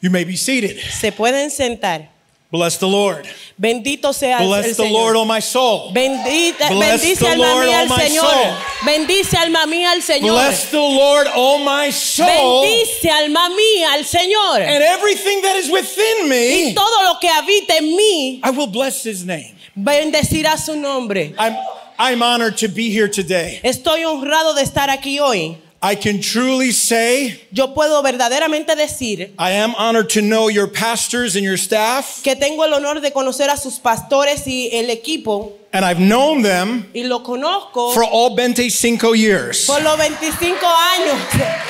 You may be seated. Se pueden sentar. Bless the Lord. Bendito sea el Bless the Señor. Lord, oh my soul. Bendice Bless the alma Lord, mía oh al my Señor. soul. Bendice alma mía al Señor. Bless the Lord, oh my soul. Bendice alma mía al Señor. And everything that is within Y me, todo lo que habita en mí, I will bless his name. bendecirá su nombre. I'm honored to be here today. Estoy honrado de estar aquí hoy. I can truly say Yo puedo verdaderamente decir I am honored to know your pastors and your staff, que tengo el honor de conocer a sus pastores y el equipo, and I've known them y lo conozco for all 25 years. por los 25 años.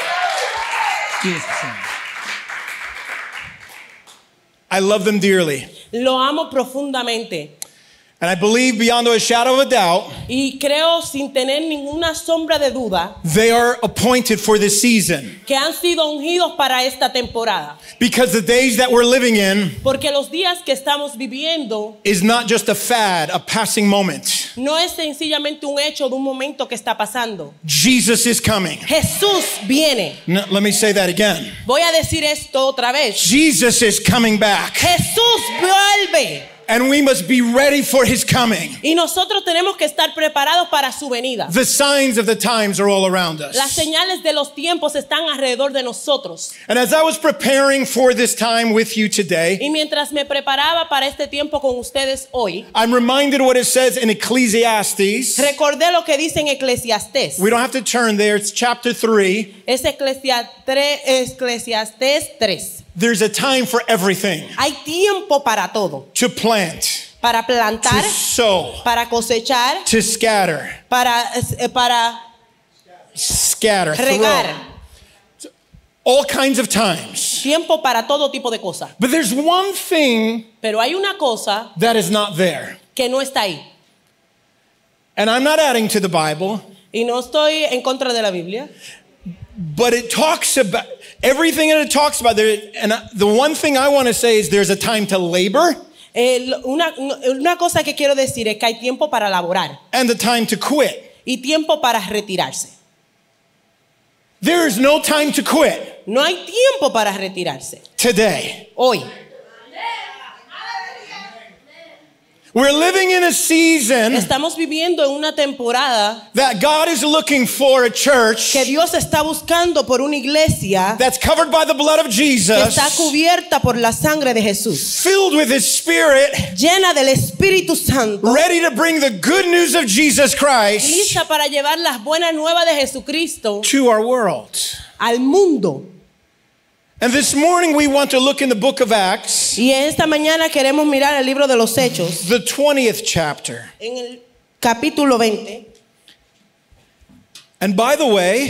I love them dearly. Lo amo profundamente. And I believe beyond a shadow of a doubt, Y creo sin tener ninguna sombra de duda they are appointed for this season. que han sido ungidos para esta temporada. Because the days that we're living in Porque los días que estamos viviendo is not just a fad, a passing moment. no es sencillamente un hecho de un momento que está pasando. Jesus is coming. Jesús viene. No, let me say that again. Voy a decir esto otra vez. Jesus is coming back. Jesús vuelve. And we must be ready for his coming. Y nosotros tenemos que estar preparados para su venida. The signs of the times are all around us. Las señales de los tiempos están alrededor de nosotros. And as I was preparing for this time with you today, Y mientras me preparaba para este tiempo con ustedes hoy, I'm reminded what it says in Ecclesiastes. recordé lo que dice en Eclesiastés. We don't have to turn there. It's chapter 3. Es Eclesiastés 3. There's a time for everything. Hay tiempo para todo. To plant, Para to plantar, sow, para cosechar, to scatter, para scatter, regar. throw. All kinds of times. Tiempo para todo tipo de cosas. But there's one thing Pero hay una cosa that is not there. que no está ahí. And I'm not adding to the Bible, Y no estoy en contra de la Biblia. but it talks about everything that it talks about there. And the one thing I want to say is there's a time to labor Una cosa que quiero decir es que hay tiempo para laborar and the time to quit. y tiempo para retirarse. There is no time to quit No hay tiempo para retirarse. today. Hoy. We're living in a season Estamos viviendo en una temporada that God is looking for a church que Dios está buscando por una iglesia that's covered by the blood of que está Jesus, cubierta por la sangre de Jesús, filled with his spirit, llena del Espíritu Santo, ready to bring the good news of Jesus Christ lista para llevar las buenas nuevas de Jesucristo to our world. al mundo. And this morning we want to look in the book of Acts, Y esta mañana queremos mirar el libro de los Hechos, the 20th chapter. en el capítulo 20. And by the way,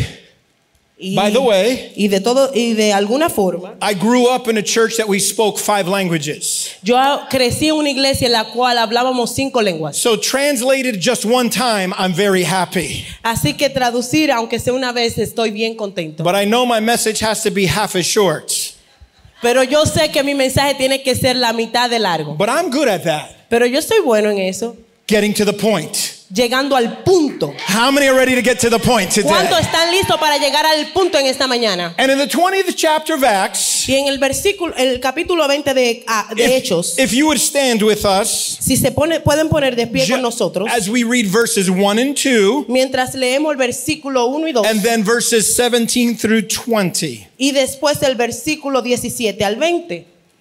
Y de alguna forma, I grew up in a church that we spoke 5 languages. yo crecí en una iglesia en la cual hablábamos 5 lenguas. So translated just one time, I'm very happy. Así que traducir, aunque sea una vez, estoy bien contento. But I know my message has to be half as short. Pero yo sé que mi mensaje tiene que ser la mitad de largo. But I'm good at that. Pero yo soy bueno en eso, Getting to the point. llegando al punto. How many are ready to get to the point today? ¿Cuántos están listos para llegar al punto en esta mañana? And in the 20th chapter of Acts, Y en el capítulo 20 de Hechos, if you would stand with us, si pueden poner de pie con nosotros, as we read verses 1 and 2, mientras leemos el versículo 1 y 2, and then verses 17 through 20. y después el versículo 17 al 20.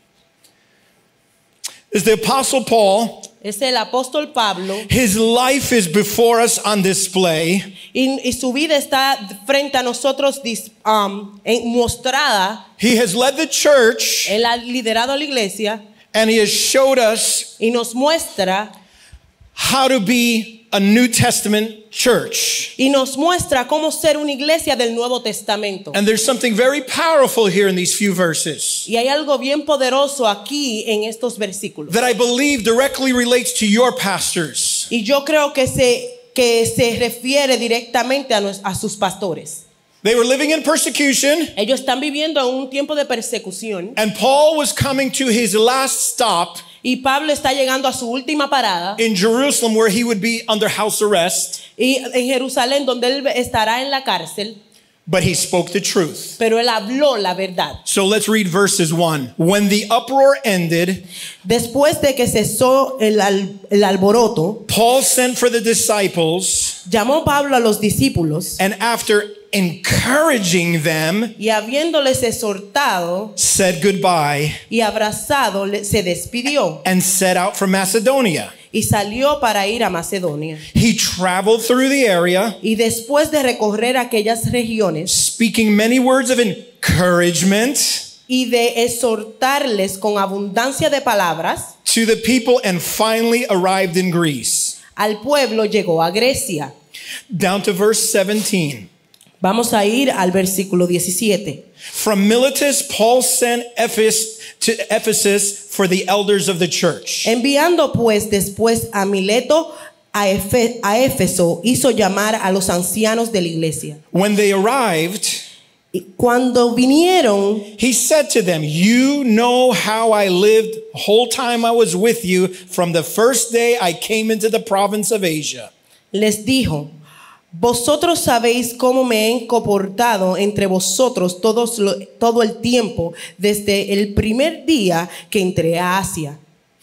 Is the Apostle Paul, Es el apóstol Pablo, his life is before us on display. y su vida está frente a nosotros mostrada. He has led the church, Él ha liderado a la iglesia and he has showed us y nos muestra how to be a New Testament church. cómo ser una iglesia del Nuevo Testamento. And there's something very powerful here in these few verses Y hay algo bien poderoso aquí en estos versículos. that I believe directly relates to your pastors. Y yo creo que se refiere directamente a sus pastores. They were living in persecution, Ellos están viviendo en un tiempo de persecución. and Paul was coming to his last stop Y Pablo está llegando a su última parada. in Jerusalem, where he would be under house arrest. Y en Jerusalén, donde él estará en la cárcel. but he spoke the truth. pero él habló la verdad. So let's read verses 1. When the uproar ended, Después de que cesó el alboroto, Paul sent for the disciples, llamó Pablo a los discípulos and after encouraging them, y habiéndoles exhortado said goodbye y abrazado, se despidió and set out for Macedonia. y salió para ir a Macedonia. He traveled through the area, Y después de recorrer aquellas regiones speaking many words of encouragement y de exhortarles con abundancia de palabras, to the people, and finally arrived in Greece. al pueblo llegó a Grecia. Down to verse 17. Vamos a ir al versículo 17. From Miletus, Paul sent to Ephesus for the elders of the church. Enviando pues después a Mileto a Éfeso, hizo llamar a los ancianos de la iglesia. When they arrived, Y cuando vinieron, he said to them, "You know how I lived the whole time I was with you, from the first day I came into the province of Asia. les dijo: vosotros sabéis cómo me he comportado entre vosotros todo el tiempo, desde el primer día que entré a Asia.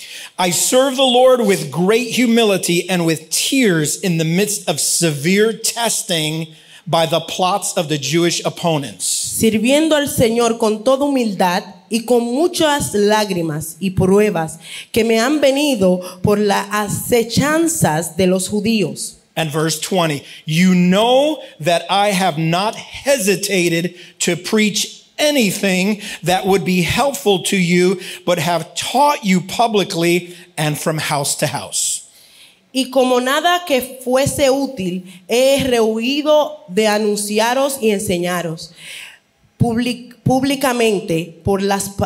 I served the Lord with great humility and with tears in the midst of severe testing by the plots of the Jewish opponents. Sirviendo al Señor con toda humildad y con muchas lágrimas y pruebas que me han venido por las acechanzas de los judíos. And verse 20, you know that I have not hesitated to preach anything that would be helpful to you, but have taught you publicly and from house to house. Y como nada que fuese útil, he rehuido de anunciaros y enseñaros públicamente por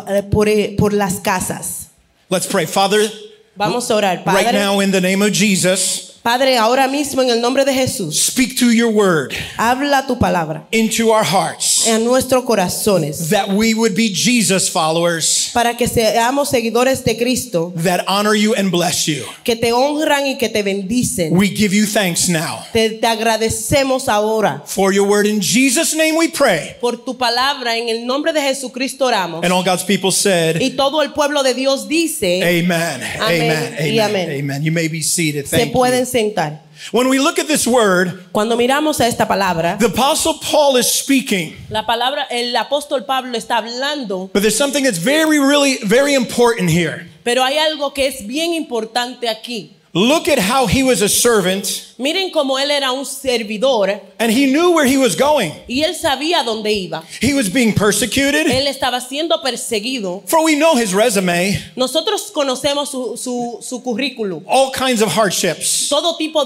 las casas. Let's pray. Father, Vamos a orar. right Padre, now in the name of Jesus, Padre, ahora mismo en el nombre de Jesús, speak to your word habla tu palabra into our hearts, en nuestros corazones, that we would be Jesus followers para que seamos seguidores de Cristo, that honor you and bless you. que te honran y que te bendicen. We give you thanks now. Te agradecemos ahora For your word in Jesus' name we pray. por tu palabra, en el nombre de Jesucristo oramos. And all God's people said, Y todo el pueblo de Dios dice, Amen. Amen. y Amen. amén. Amen. You may be seated. se Thank pueden you. sentar. When we look at this word, Cuando miramos a esta palabra, the Apostle Paul is speaking, el apóstol Pablo está hablando, but there's something that's very important here. pero hay algo que es bien importante aquí. Look at how he was a servant, Miren cómo él era un servidor and he knew where he was going. y él sabía dónde iba. He was being persecuted, Él estaba siendo perseguido. for we know his resume, Nosotros conocemos su currículum. all kinds of hardships, Todo tipo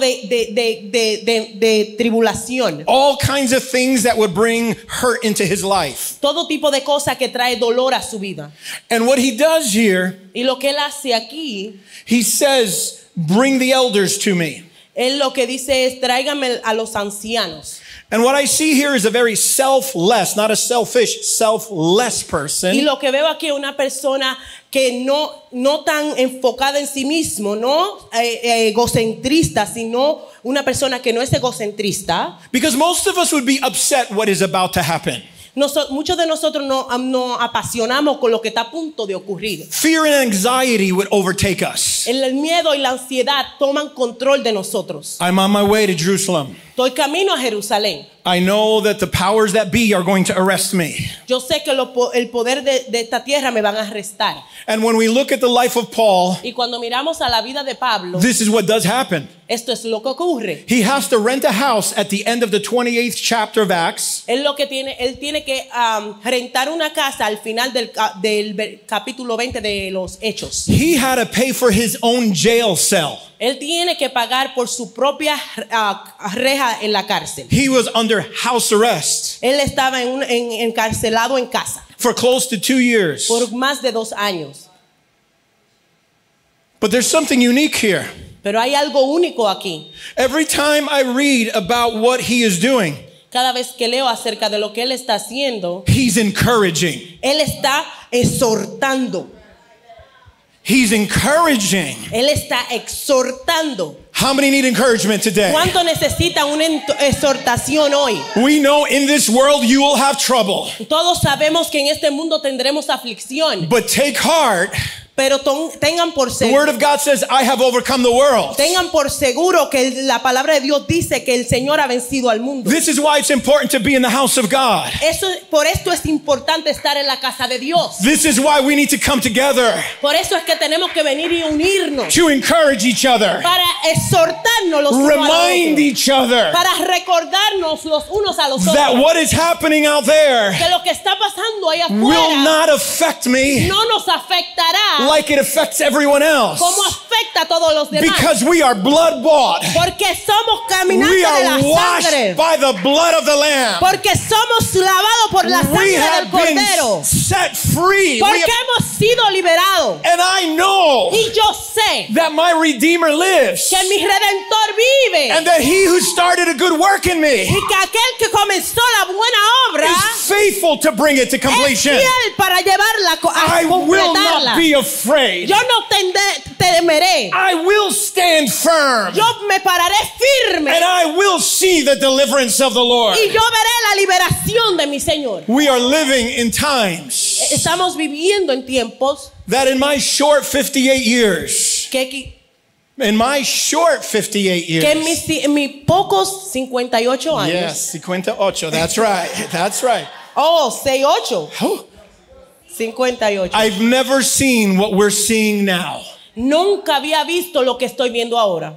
de tribulación. all kinds of things that would bring hurt into his life. Todo tipo de cosa que trae dolor a su vida. And what he does here, Y lo que él hace aquí, he says, bring the elders to me. él lo que dice es: tráigame a los ancianos. And what I see here is a very selfless, not a selfish, selfless Y person lo que veo aquí es una persona que no tan enfocada en sí mismo, no egocentrista, sino una persona que no es egocentrista. because most of us would be upset what is about to happen. Muchos de nosotros nos apasionamos con lo que está a punto de ocurrir. Fear and anxiety would overtake us. El miedo y la ansiedad toman control de nosotros. I'm on my way to Jerusalem. Estoy camino a Jerusalén. I know that the powers that be are going to arrest me. Yo sé que el poder de esta tierra me van a arrestar. And when we look at the life of Paul, Y cuando miramos a la vida de Pablo, this is what does happen. esto es lo que ocurre. He has to rent a house at the end of the 28th chapter of Acts. Él tiene que rentar una casa al final del capítulo 20 de los Hechos. He had to pay for his own jail cell. Él tiene que pagar por su propia reja en la cárcel. He was under house arrest Él estaba encarcelado en casa for close to 2 years. por más de 2 años. But there's something unique here. Pero hay algo único aquí. Every time I read about what he is doing, Cada vez que leo acerca de lo que él está haciendo, he's encouraging. él está exhortando. He's encouraging. Él está exhortando. How many need encouragement today? ¿Cuánto necesitan una exhortación hoy? We know in this world you will have trouble. Todos sabemos que en este mundo tendremos aflicción, But take heart. pero tengan por The Word seguro. of God says, I have overcome the world. Tengan por seguro que la palabra de Dios dice que el Señor ha vencido al mundo. This is why it's important to be in the house of God. Por esto es importante estar en la casa de Dios. This is why we need to come together Por eso es que tenemos que venir y unirnos to encourage each other, para exhortarnos los unos a los remind otros, each other para recordarnos los unos a los that otros what is happening out there que lo que está pasando allá will afuera not affect me no nos afectará like it affects everyone else. como afecta a todos los demás. Because we are blood bought. Porque somos We caminantes de are la sangre. washed by the blood of the Lamb. Porque somos lavados por la We sangre del have Cordero. been set free. Porque We have- hemos sido liberados. and I know Y yo sé that my Redeemer lives. que mi Redentor vive. And that he who started a good work in me Y que aquel que comenzó la buena obra is faithful to bring it to es completion. fiel para llevarla a I will completarla. not be afraid. Yo no temeré. I will stand firm. Yo me pararé firme. And I will see the deliverance of the Lord. Y yo veré la liberación de mi Señor. We are living in times Estamos viviendo en tiempos that in my short 58 years, que in my short 58 years, en mis pocos 58 años. yes, 58, that's right, that's right. Oh, 68. Oh, 58. I've never seen what we're seeing now. Nunca había visto lo que estoy viendo ahora.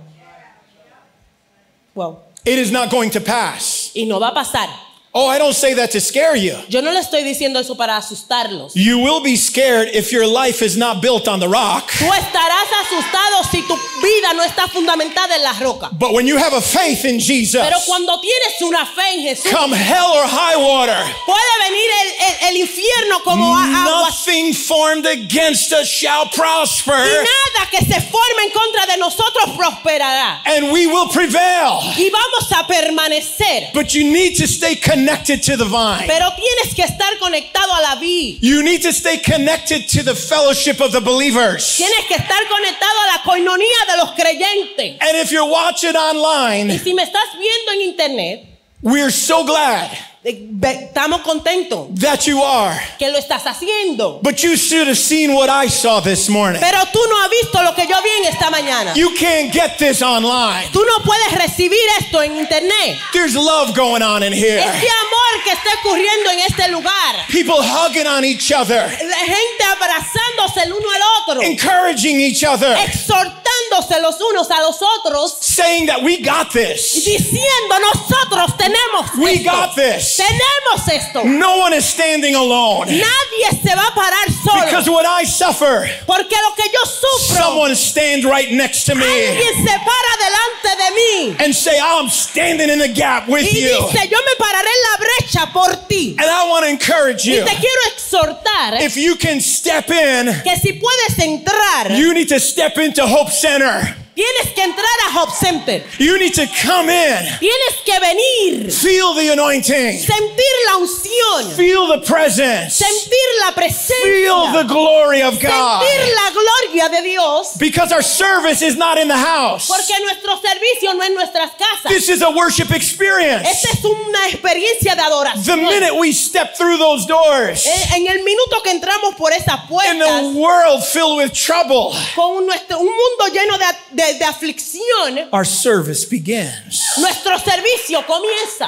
Wow. It is not going to pass. Y no va a pasar. Oh, I don't say that to scare you. Yo no le estoy diciendo eso para asustarlos. You will be scared if your life is not built on the rock. Tú estarás asustado si tu vida no está fundamentada en la roca. But when you have a faith in Jesus, Pero cuando tienes una fe en Jesús, come hell or high water, puede venir el infierno como agua. nothing formed against us shall prosper, Y nada que se forme en contra de nosotros prosperará. and we will prevail. Y vamos a permanecer. But you need to stay connected to the vine. Pero tienes que estar conectado a la vid. You need to stay connected to the fellowship of the believers. Tienes que estar conectado a la coinonía de los creyentes. And if you're watching Y online, si me estás viendo en internet, we're so glad estamos contentos that you are. que lo estás haciendo. But you should have seen what I saw this morning. Pero tú no has visto lo que yo vi en esta mañana. You can't get this online. Tú no puedes recibir esto en internet. There's love going on in here. Este amor que está ocurriendo en este lugar. People hugging on each other, La gente abrazándose el uno al otro. encouraging each other, Exhortándose los unos a los otros. saying that we got this. Diciendo nosotros tenemos We esto. got this. Tenemos esto. No one is standing alone. Nadie se va a parar Because solo. when I suffer, Porque lo que yo sufro, someone stands right next to me alguien se para delante de mí. and say, I'm standing in the gap with Y you. dice, yo me pararé en la brecha por ti. And I want to encourage Y you. te quiero exhortar If you can step in, que si puedes entrar, you need to step into Hope Center. tienes que entrar a Hope Center. You need to come in, Tienes que venir, feel the anointing, sentir la unción, feel the presence, sentir la feel presencia, the glory of God. sentir la gloria de Dios. Because our service is not in the house. Porque nuestro servicio no es en nuestras casas. This is a worship experience. Esta es una experiencia de The adoración. minute we step through those doors En el minuto que entramos por esas in a puertas, world filled with trouble, con un mundo lleno de aflicción, our service begins. nuestro servicio comienza.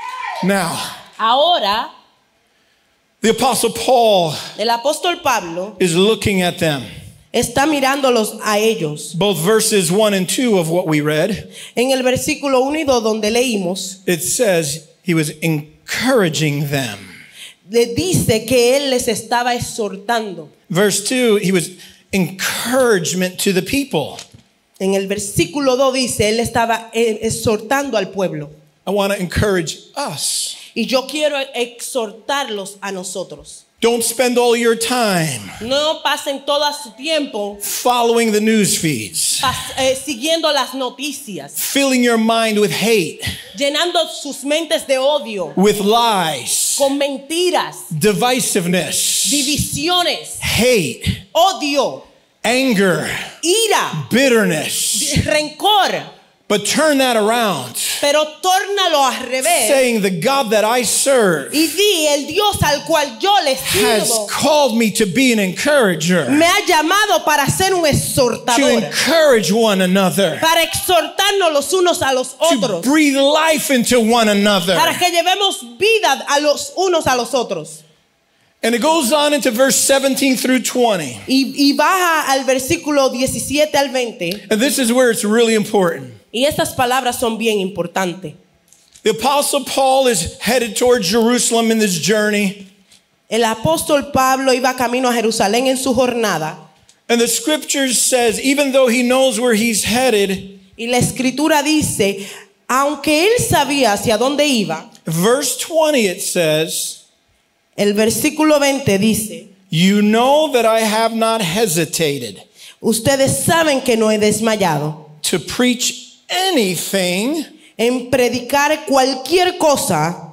Now, Ahora, the Apostle Paul el apóstol Pablo is looking at them. está mirándolos a ellos. Both verses 1 and 2 of what we read, En el versículo 1 y 2 donde leímos, it says he was encouraging them. le dice que él les estaba exhortando. Verse 2, he was encouragement to the people. En el versículo 2 dice, él estaba exhortando al pueblo. I want to encourage us. Y yo quiero exhortarlos a nosotros. Don't spend all your time No pasen todo su tiempo following the news feeds, siguiendo las noticias, filling your mind with hate, llenando sus mentes de odio, with lies, con mentiras, divisiveness, divisiones, hate, odio, anger, ira, bitterness, rencor, But turn that around, Pero tórnalo al revés. saying the God that I serve Y di, el Dios al cual yo le has sirvo called me to be an encourager, me ha llamado para ser un to exhortador, encourage one another, para exhortarnos los unos a los to otros, breathe life into one another. para que llevemos vida a los unos a los otros. And it goes on into verse 17 through 20. Y baja al versículo 17 al 20. And this is where it's really important. Y estas palabras son bien importantes. The Apostle Paul is headed towards Jerusalem in this journey. El apóstol Pablo iba camino a Jerusalén en su jornada. And the scriptures says, even though he knows where he's headed, Y la escritura dice, aunque él sabía hacia dónde iba, verse 20 it says, el versículo 20 dice, you know that I have not hesitated ustedes saben que no he desmayado to preach anything en predicar cualquier cosa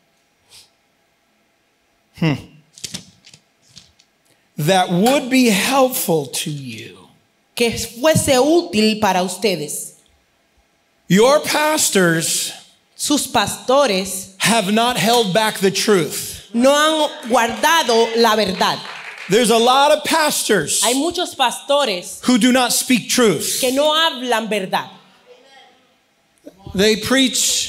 that would be helpful to you. que fuese útil para ustedes. Your pastors Sus pastores have not held back the truth. no han guardado la verdad. There's a lot of pastors Hay muchos pastores who do not speak truth. que no hablan verdad. They preach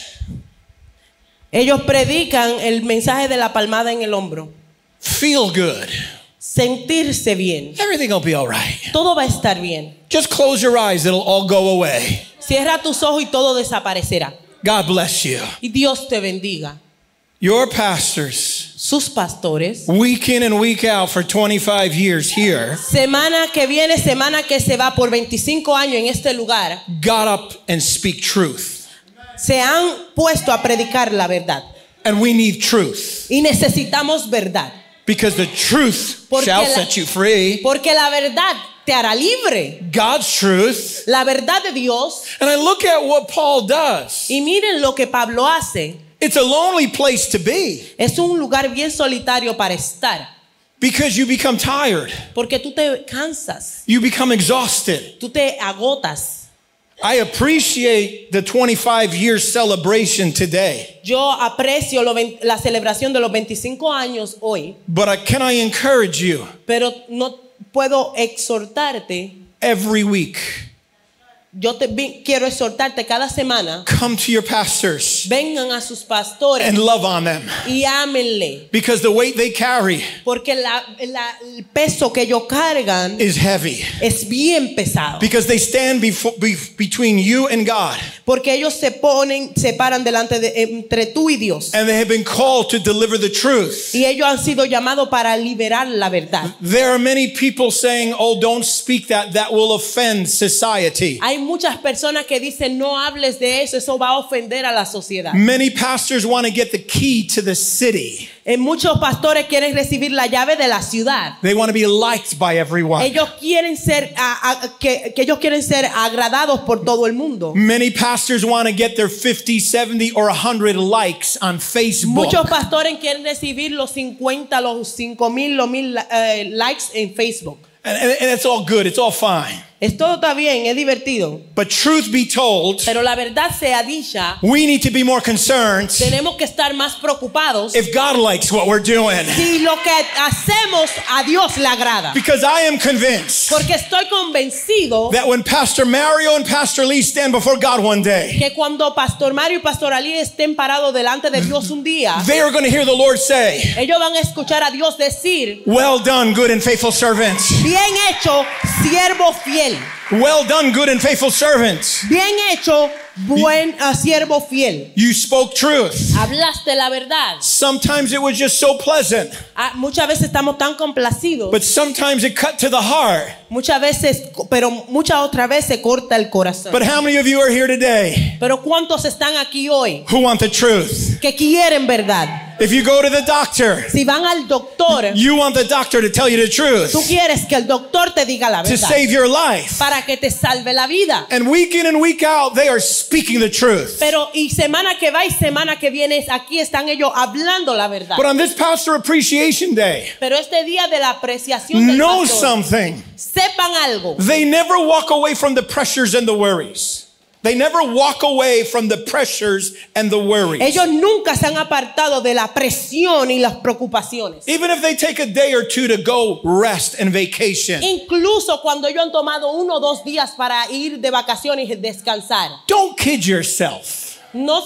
Ellos predican el mensaje de la palmada en el hombro. feel good. Sentirse bien. Everything will be all right. Todo va a estar bien. Just close your eyes, it'll all go away. Cierra tus ojos y todo desaparecerá. God bless you. Y Dios te bendiga. Your pastors, Sus pastores, week in and week out for 25 years here, semana que viene, semana que se va por 25 años en este lugar, got up and speak truth. se han puesto a predicar la verdad. And we need truth. Y necesitamos verdad. Because the truth Porque shall la- set you free. Porque la verdad te hará libre. God's truth. La verdad de Dios. And I look at what Paul does. Y miren lo que Pablo hace. It's a lonely place to be Es un lugar bien solitario para estar. because you become tired. Porque tú te cansas. You become exhausted. Tú te agotas. I appreciate the 25-year celebration today. Yo aprecio la celebración de los 25 años hoy. But can I encourage you Pero no puedo exhortarte. every week? Yo quiero exhortarte cada semana. Come to your pastors Vengan a sus pastores and love on them. y ámenle. Because the weight they carry Porque el peso que ellos cargan is heavy. es bien pesado. Because they stand between you and God. Porque ellos se paran delante entre tú y Dios. And they have been called to deliver the truth. Y ellos han sido llamados para liberar la verdad. There are many people saying, oh, don't speak that. That will offend society. Hay muchas personas que dicen no hables de eso, eso va a ofender a la sociedad. Many pastors want to get the key to the city. Muchos pastores quieren recibir la llave de la ciudad. They want to be liked by everyone. Ellos quieren ser que ellos quieren ser agradados por todo el mundo. Many pastors want to get their 50, 70, or 100 likes on Facebook. Muchos pastores quieren recibir los 50, los 5,000, los 1,000 likes en Facebook. And it's all good. It's all fine. Todo está bien, es divertido. But truth be told, Pero la verdad sea dicha, we need to be more concerned tenemos que estar más preocupados if God likes what we're doing. si lo que hacemos a Dios le agrada. Because I am convinced Porque estoy convencido that when Pastor Mario and Pastor Lee stand before God one day, que cuando Pastor Mario y Pastor Ali estén parados delante de Dios un día, they are going to hear the Lord say, ellos van a escuchar a Dios decir, well done, good and faithful servant. bien hecho, siervo fiel. Well done, good and faithful servant. Bien hecho, buen siervo fiel. You spoke truth. Hablaste la verdad. Sometimes it was just so pleasant, Muchas veces estamos tan complacidos. but sometimes it cut to the heart. Muchas veces, pero muchas otras veces corta el corazón. But how many of you are here today Pero ¿cuántos están aquí hoy who want the truth? que quieren verdad? If you go to the doctor, Si van al doctor, you want the doctor to tell you the truth tú quieres que el doctor te diga la to verdad save your life. para que te salve la vida. And week in and week out, they are speaking the truth. Pero y semana que va y semana que viene, aquí están ellos hablando la verdad. But on this Pastor Appreciation Day, Pero este día de la apreciación del know pastor, something. sepan algo. They never walk away from the pressures and the worries. They never walk away from the pressures and the worries. Ellos nunca se han apartado de la presión y las preocupaciones. Even if they take a day or two to go rest and vacation. Incluso cuando ellos han tomado 1 o 2 días para ir de vacaciones y descansar. Don't kid yourself. No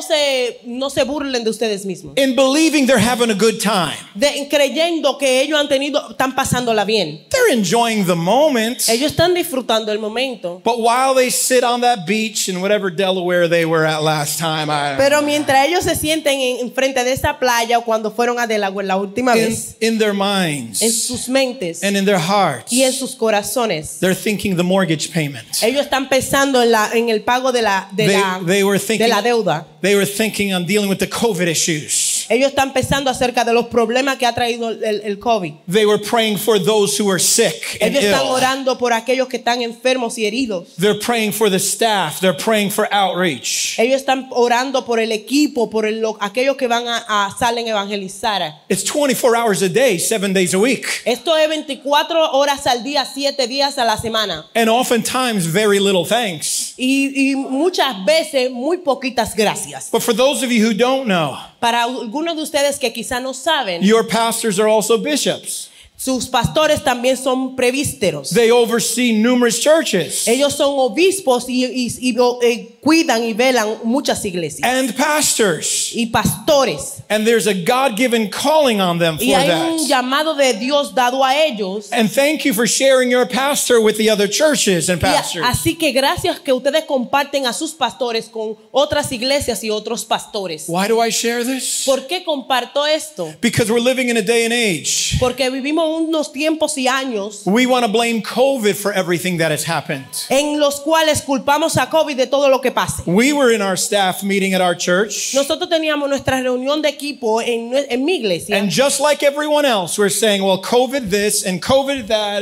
se burlen de ustedes mismos. In believing they're having a good time. Creyendo que ellos están pasándola bien. They're enjoying the moment. Ellos están disfrutando el momento. But while they sit on that beach in whatever Delaware they were at last time, Pero mientras ellos se sienten en frente de esa playa o cuando fueron a Delaware la última vez, in their minds, en sus mentes and in their hearts, y en sus corazones, they're thinking the mortgage payment. Ellos están pensando en el pago de la deuda. They were thinking on dealing with the COVID issues. Ellos están pensando acerca de los problemas que ha traído el COVID. They were praying for those who are sick and Ellos están ill. orando por aquellos que están enfermos y heridos. They're praying for the staff. They're praying for outreach. Ellos están orando por el equipo, por aquellos que van a salen a evangelizar. It's 24 hours a day, 7 days a week. Esto es 24 horas al día, 7 días a la semana. And oftentimes very little thanks. Y muchas veces muy poquitas gracias. But for those of you who don't know, Para algunos de ustedes que quizá no saben, your pastors are also bishops. sus pastores también son presbíteros. They oversee numerous churches. Ellos son obispos y cuidan y velan muchas iglesias. And pastors. Y pastores. And there's a God-given calling on them for Y hay un that. llamado de Dios dado a ellos. And thank you for sharing your pastor with the other churches and pastors. Así que gracias que ustedes comparten a sus pastores con otras iglesias y otros pastores. Why do I share this? ¿Por qué comparto esto? Because we're living in a day and age. Porque vivimos unos tiempos y años We want to blame COVID for everything that has happened. en los cuales culpamos a COVID de todo lo que pase. We were in our staff meeting at our church. Nosotros teníamos nuestra reunión de equipo en mi iglesia. And just like everyone else, we're saying, well, COVID this and COVID that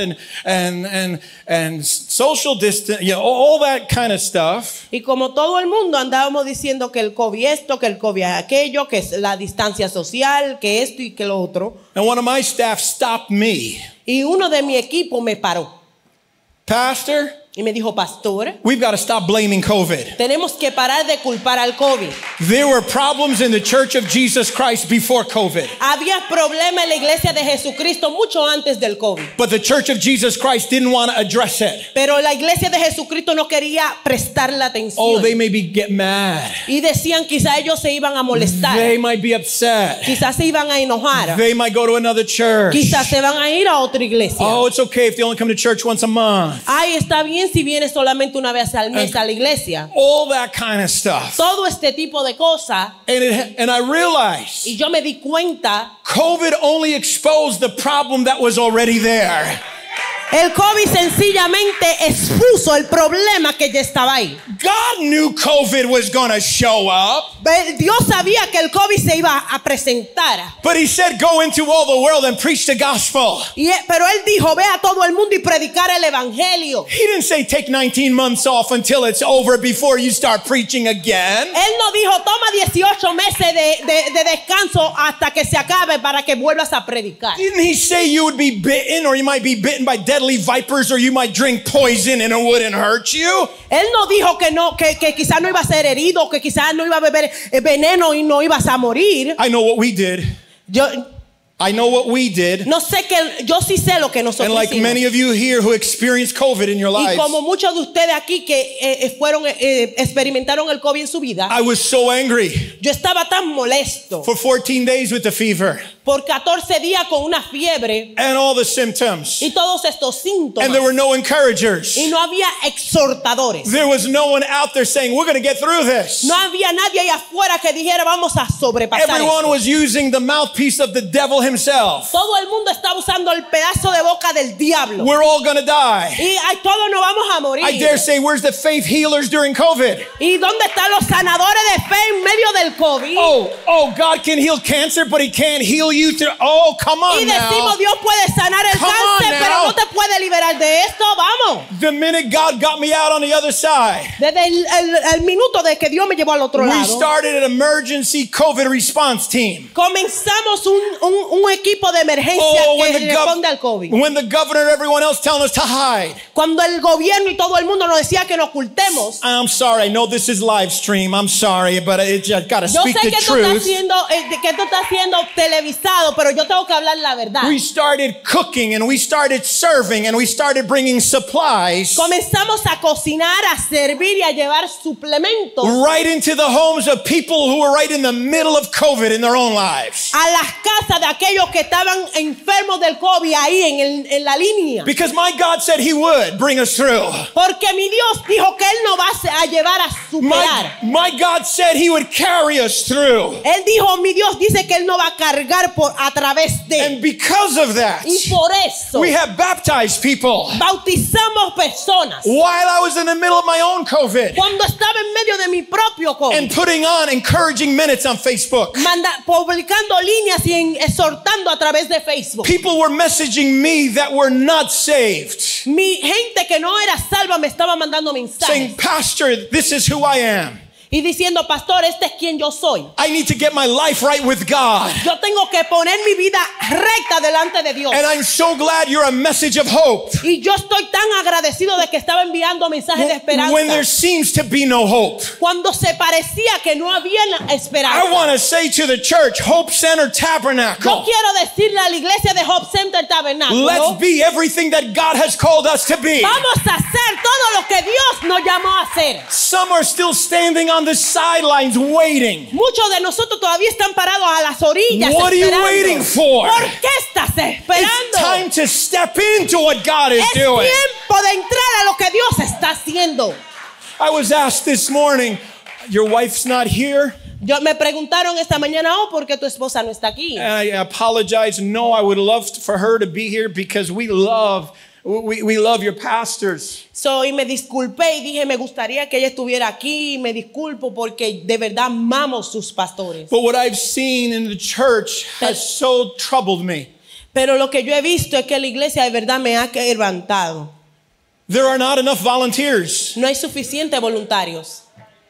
and social distance, you know, all that kind of stuff. Y como todo el mundo andábamos diciendo que el COVID esto, que el COVID aquello, que es la distancia social, que esto y que lo otro. And one of my staff stopped me. Y uno de mi equipo me paró Pastor, y me dijo, pastor, we've got to stop blaming COVID. tenemos que parar de culpar al COVID. There were problems in the Church of Jesus Christ before COVID. Había problemas en la iglesia de Jesucristo mucho antes del COVID. But the Church of Jesus Christ didn't want to address it. Pero la iglesia de Jesucristo no quería prestarle atención. Oh, they maybe get mad. Y decían quizá ellos se iban a molestar. They might be upset. Quizás se iban a enojar. They might go to another church. Quizás se van a ir a otra iglesia. Oh, it's okay if they only come to church once a month. Ay, está bien si vienes solamente una vez al mes a la iglesia. All that kind of stuff. Todo este tipo de cosas. And I realized Y yo me di cuenta. COVID only exposed the problem that was already there. El COVID sencillamente expuso el problema que ya estaba ahí. God knew COVID was going to show up. Dios sabía que el COVID se iba a presentar. But he said, go into all the world and preach the gospel. Pero él dijo, ve a todo el mundo y predicar el evangelio. He didn't say take 19 months off until it's over before you start preaching again. Él no dijo, toma 18 meses de descanso hasta que se acabe para que vuelvas a predicar. Didn't he say you would be bitten, or you might be bitten by deadly vipers, or you might drink poison and it wouldn't hurt you? Él no dijo que quizás no iba a ser herido, que quizás no iba a beber veneno y no ibas a morir. I know what we did. I know what we did. No sé que yo sí sé lo que nosotros And like hicimos. many of you here who experienced COVID in your Y lives, como muchos de ustedes aquí que experimentaron el COVID en su vida, I was so angry yo estaba tan molesto for 14 days with the fever por 14 días con una fiebre and all the symptoms. y todos estos síntomas. And there were no encouragers. Y no había exhortadores. There was no one out there saying, we're going to get through this. No había nadie allá afuera que dijera vamos a sobrepasar Everyone esto. was using the mouthpiece of the devil himself. Todo el mundo está usando el pedazo de boca del diablo. We're all going to die. Y todos nos vamos a morir. I dare say, where's the faith healers during COVID? ¿Y dónde están los sanadores de fe en medio del COVID? Oh, God can heal cancer, but he can't heal you through. Oh, come Y on decimos now. Dios puede sanar el Come on cáncer, now. pero no te puede liberar de esto, vamos. The minute God got me out on the other side, Desde el minuto de que Dios me llevó al otro we lado, started an emergency COVID response team. comenzamos un equipo de emergencia que responde al COVID. when the governor and everyone else telling us to hide. Cuando el gobierno y todo el mundo nos decía que nos ocultemos. I'm sorry, I know this is live stream. I'm sorry, but I got to Yo speak sé the que esto está siendo televisado, pero yo tengo que hablar la verdad. We started cooking and we started serving and we started bringing supplies Comenzamos a cocinar, a servir y a llevar suplementos right into the homes of people who were right in the middle of COVID in their own lives. a las casas de aquellos que estaban enfermos del COVID ahí en la línea. Because my God said He would bring us through. Porque mi Dios dijo que Él nos va a llevar a superar. My God said He would carry us through. Él dijo, mi Dios dice que Él nos va a cargar a través de. And because of that, Y por eso we have baptized people. bautizamos personas. While I was in the middle of my own COVID Cuando estaba en medio de mi propio COVID, and putting on encouraging minutes on Facebook, publicando líneas y exhortando a través de Facebook. people were messaging me that were not saved, Mi gente que no era salva me estaba mandando saying, mensajes Pastor, this is who I am. y diciendo, pastor, este es quien yo soy. I need to get my life right with God. Yo tengo que poner mi vida recta delante de Dios. And I'm so glad you're a message of hope Y yo estoy tan agradecido de que estaba enviando mensajes de esperanza. when there seems to be no hope. Cuando se parecía que no había esperanza. I want to say to the church, Hope Center Yo Tabernacle, quiero decirle a la iglesia de Hope Center Tabernáculo, let's be everything that God has called us to be. vamos a hacer todo lo que Dios nos llamó a hacer. Some are still standing on the sidelines waiting. Muchos de nosotros todavía están parados a las orillas What are you esperando. waiting for? ¿Por qué estás It's esperando? time to step into what God is Es doing. tiempo de entrar a lo que Dios está haciendo. I was asked this morning, your wife's not here? Me preguntaron esta mañana, ¿por qué tu esposa no está aquí? And I apologize. No, I would love for her to be here because we love your pastors. Y me disculpé y dije, me gustaría que ella estuviera aquí. Me disculpo porque de verdad amamos sus pastores. But what I've seen in the church has so troubled me. Pero lo que yo he visto es que la iglesia de verdad me ha quebrantado. There are not enough volunteers. No hay suficientes voluntarios.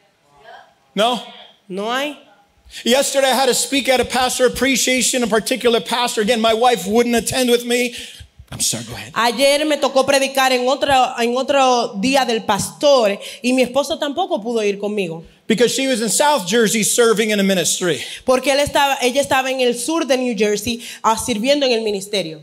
No? No hay. Yesterday I had to speak at a pastor appreciation, a particular pastor. Again, my wife wouldn't attend with me. I'm sorry, go ahead. Ayer me tocó predicar en otro día del pastor y mi esposo tampoco pudo ir conmigo. Because she was in South Jersey serving in a ministry. Porque ella estaba en el sur de New Jersey sirviendo en el ministerio.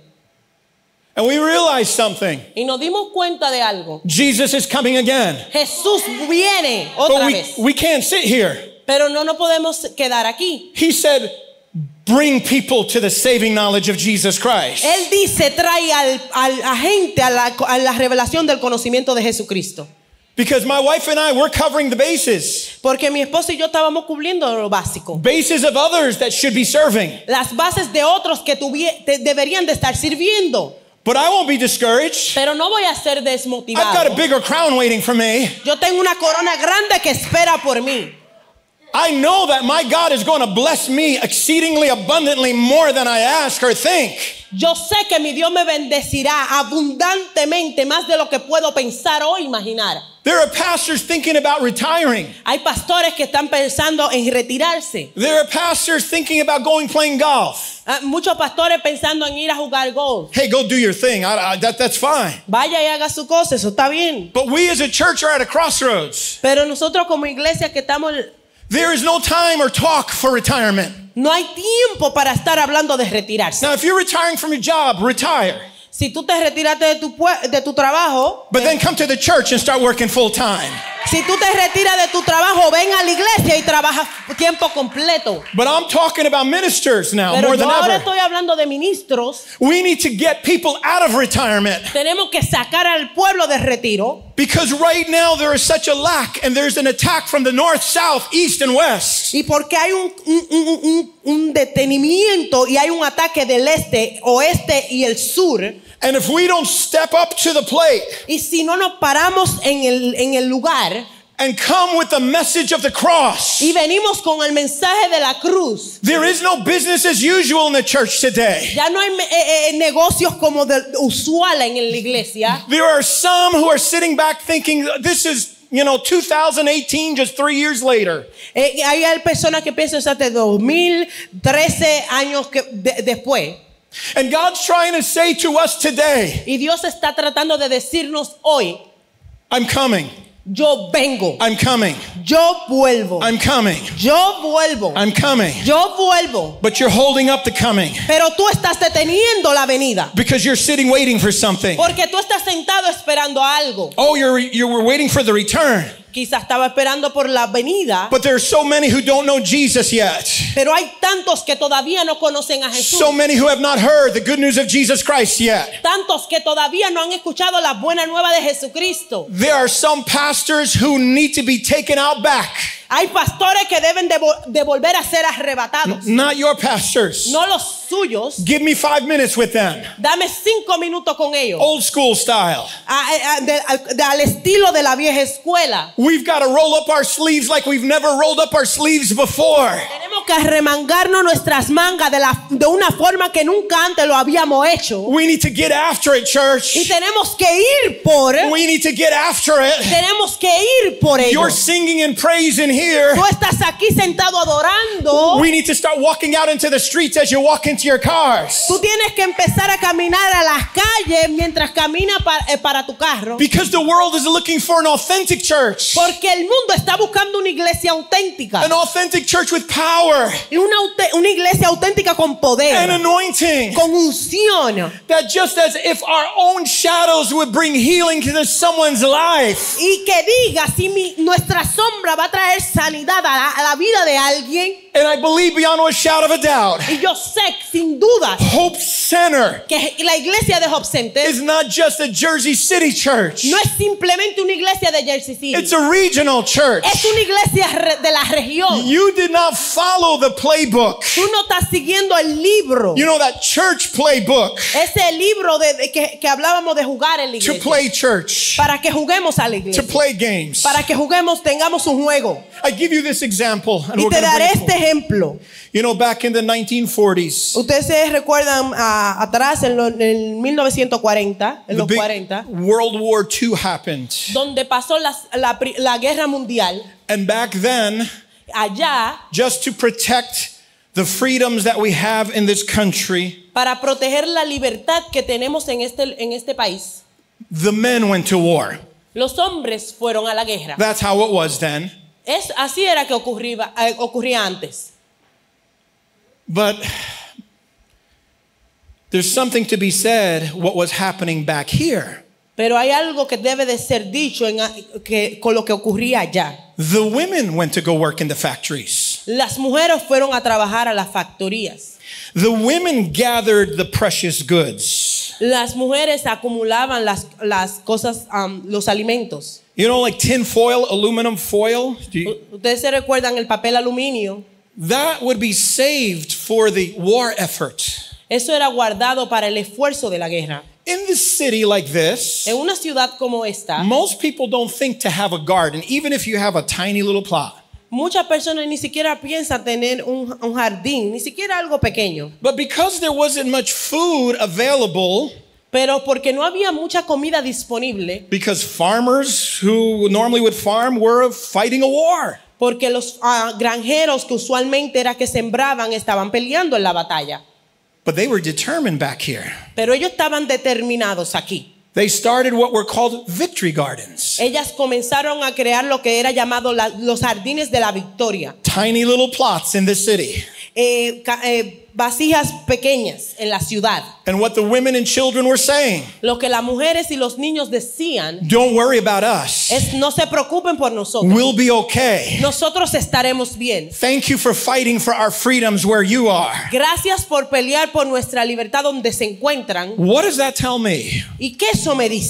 And we realized something. Y nos dimos cuenta de algo. Jesus is coming again. Jesús viene otra vez. We can't sit here. Pero no nos podemos quedar aquí. He said, bring people to the saving knowledge of Jesus Christ. Él dice, trae a gente a la revelación del conocimiento de Jesucristo. Because my wife and I, we're covering the bases. Porque mi esposo y yo estábamos cubriendo lo básico. Bases of others that should be serving. Las bases de otros que deberían de estar sirviendo. But I won't be discouraged. Pero no voy a ser desmotivado. I've got a bigger crown waiting for me. Yo tengo una corona grande que espera por mí. I know that my God is going to bless me exceedingly abundantly more than I ask or think. Yo sé que mi Dios me bendecirá abundantemente más de lo que puedo pensar o imaginar. There are pastors thinking about retiring. Hay pastores que están pensando en retirarse. There are pastors thinking about going playing golf. Muchos pastores pensando en ir a jugar golf. Hey, go do your thing. That's fine. Vaya y haga su cosa, eso está bien. But we as a church are at a crossroads. Pero nosotros como iglesia que estamos... There is no time or talk for retirement. No hay tiempo para estar hablando de retirarse. Now, if you're retiring from your job, retire. Si tú te retiraste de tu trabajo, But then come to the church and start working full time. si tú te retiras de tu trabajo, ven a la iglesia y trabaja tiempo completo. But I'm talking about ministers now Pero more yo than ahora ever. estoy hablando de ministros. We need to get people out of retirement. Tenemos que sacar al pueblo de retiro. Because right now there is such a lack and there's an attack from the north, south, east, and west. Y porque hay un detenimiento y hay un ataque del este, oeste y el sur. And if we don't step up to the plate, Y si no nos paramos en el lugar, and come with the message of the cross. Y venimos con el mensaje de la cruz. There is no business as usual in the church today. Ya no hay negocios como de usual en la iglesia. There are some who are sitting back thinking, this is 2018, just 3 years later. Hay personas que piensan hasta 2013 años después. And God's trying to say to us today, Y Dios está tratando de decirnos hoy, I'm coming. yo vengo, I'm coming. yo vuelvo, I'm coming. yo vuelvo, I'm coming. yo vuelvo. But you're holding up the coming Pero tú estás deteniendo la venida. because you're sitting waiting for something. Porque tú estás sentado esperando algo. Oh, you're waiting for the return. Quizás estaba esperando por la venida. But there are so many who don't know Jesus yet. Pero hay tantos que todavía no conocen a Jesús. So many who have not heard the good news of Jesus Christ yet. Tantos que todavía no han escuchado la buena nueva de Jesucristo. There are some pastors who need to be taken out back. Hay pastores que deben de volver a ser arrebatados. Not your pastors. No los suyos. Give me 5 minutes with them. Dame 5 minutos con ellos. Old school style. Al estilo de la vieja escuela. We've got to roll up our sleeves like we've never rolled up our sleeves before. Tenemos que arremangarnos nuestras mangas de una forma que nunca antes lo habíamos hecho. We need to get after it, church. Y tenemos que ir por. We need to get after it. Tenemos que ir por ello. You're singing and praising here. Tú estás aquí sentado adorando. We need to start walking out into the streets as you walk into your cars. Tú tienes que empezar a caminar a las calles mientras caminas para tu carro. Because the world is looking for an authentic church. Porque el mundo está buscando una iglesia auténtica. An authentic church with power. Y una iglesia auténtica con poder. And anointing. Con unción. That just as if our own shadows would bring healing to someone's life. Y que diga si nuestra sombra va a traer sanidad a la vida de alguien. And I believe beyond a shadow of a doubt. Y yo sé sin duda Hope Center que la iglesia de Hope Center is not just a Jersey City church. no es simplemente una iglesia de Jersey City. It's a regional church. Es una iglesia de la región. You did not follow the playbook. Tú no estás siguiendo el libro. You know that church playbook. Ese libro que hablábamos de jugar en la To iglesia. play church. Para que juguemos a la iglesia. To play games. Para que juguemos, tengamos un juego. I give you this example. And Y we're te gonna daré bring it este forward. ejemplo. You know, back in the 1940s. Ustedes se recuerdan atrás en 1940, en The los big 40, World War II happened. donde pasó la guerra mundial. And back then, Allá, just to protect the freedoms that we have in this country, para proteger la libertad que tenemos en este país, the men went to war. los hombres fueron a la guerra. That's how it was then. Así era que ocurría antes. But there's something to be said what was happening back here. Pero hay algo que debe de ser dicho con lo que ocurría allá. The women went to go work in the factories. Las mujeres fueron a trabajar a las factorías. The women gathered the precious goods. Las mujeres acumulaban las cosas, los alimentos. You know, like tin foil, aluminum foil? Ustedes se recuerdan el papel aluminio. That would be saved for the war effort. Eso era guardado para el esfuerzo de la guerra. In this city like this, En una ciudad como esta, most people don't think to have a garden, even if you have a tiny little plot. muchas personas ni siquiera piensan tener un jardín, ni siquiera algo pequeño. But because there wasn't much food available, Pero porque no había mucha comida disponible, because farmers who normally would farm were fighting a war. porque los granjeros que usualmente era que sembraban estaban peleando en la batalla. But they were determined back here. Pero ellos estaban determinados aquí. They started what were called victory gardens. Ellas comenzaron a crear lo que era llamado los jardines de la victoria. Tiny little plots in the city. Vasijas pequeñas en la ciudad. And what the women and children were saying, Lo que las mujeres y los niños decían don't worry about us. es: no se preocupen por nosotros. We'll be okay. Nosotros estaremos bien. Thank you for fighting for our freedoms where you are. Gracias por pelear por nuestra libertad donde se encuentran. What does that tell me? ¿Y qué eso me dice?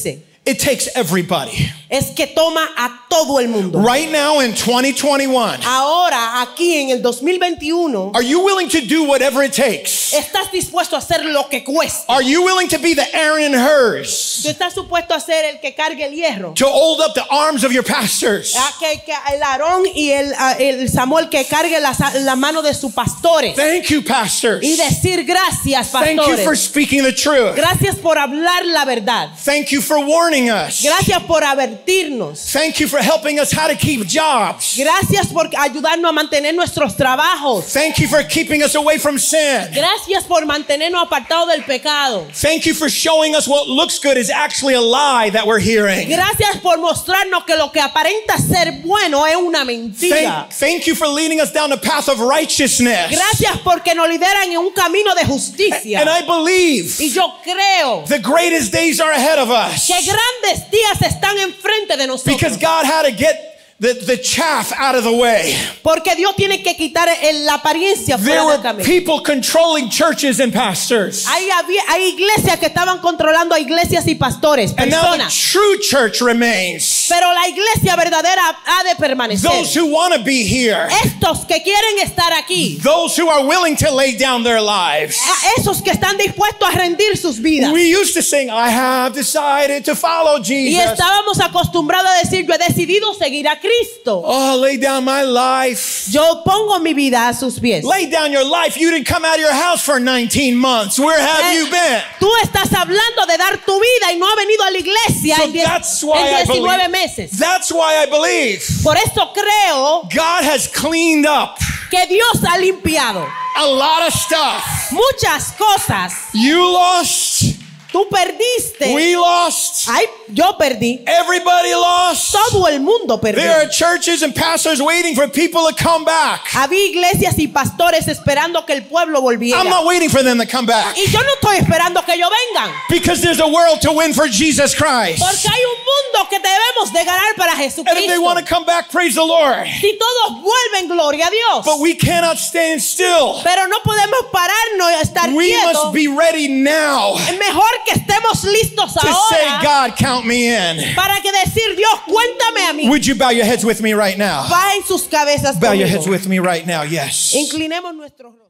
It takes everybody. es que toma a todo el mundo. Right now in 2021, Ahora, aquí en el 2021, are you willing to do whatever it takes? ¿estás dispuesto a hacer lo que cueste? Are you willing to be the Aaron and Hurs ¿Tú estás supuesto a ser el que cargue el hierro? to hold up the arms of your pastors? Que el Aarón y el Samuel que cargue la mano de sus pastores. Thank you, pastors. Y decir gracias, Thank you for pastores. speaking the truth. Gracias por hablar la verdad. Thank you for warning us. Gracias por advertirnos. Thank you for helping us how to keep jobs. Gracias por ayudarnos a mantener nuestros trabajos. Thank you for keeping us away from sin. Gracias por mantenernos apartados del pecado. Thank you for showing us what looks good is actually a lie that we're hearing. Gracias por mostrarnos que lo que aparenta ser bueno es una mentira. Thank you for leading us down the path of righteousness. Gracias porque nos lideran en un camino de justicia. And I believe Y yo creo the greatest days are ahead of us. que grandes días están enfrente de nosotros. Because God had to get the chaff out of the way. Porque Dios tiene que quitar la apariencia There fuera del were camino. people controlling churches and pastors. Hay iglesias que estaban controlando a iglesias y pastores, And now the personas. true church remains. Pero la iglesia verdadera ha de permanecer. Those who want to be here. Estos que quieren estar aquí. Those who are willing to lay down their lives. Esos que están dispuestos a rendir sus vidas. We used to sing, I have decided to follow Y Jesus. estábamos acostumbrados a decir, yo he decidido seguir a Cristo. Oh, lay down my life. Yo pongo mi vida a sus pies. Lay down your life. You didn't come out of your house for 19 months. Where have you been? Tú estás hablando de dar tu vida y no has venido a la iglesia So en 19 meses. That's why I believe Por eso creo God has cleaned up que Dios ha limpiado a lot of stuff. muchas cosas. You lost. Tú perdiste. We lost. Ay, yo perdí. Everybody lost. Todo el mundo perdió. There are churches and pastors waiting for people to come back. Había iglesias y pastores esperando que el pueblo volviera. I'm not waiting for them to come back. Y yo no estoy esperando que ellos vengan. Because there's a world to win for Jesus Christ. Porque hay un mundo que debemos de ganar para And if they Jesucristo. want to come back, praise the Lord. Si todos vuelven, gloria a Dios. But we cannot stand still. Pero no podemos pararnos y estar We quietos. must be ready now Es mejor que estemos listos to say, ahora God, count me in. para que decir, Dios, cuéntame a mí. Would you bow your heads with me right now? Bajen sus cabezas Bow your conmigo. heads with me right now. Yes. Inclinemos nuestros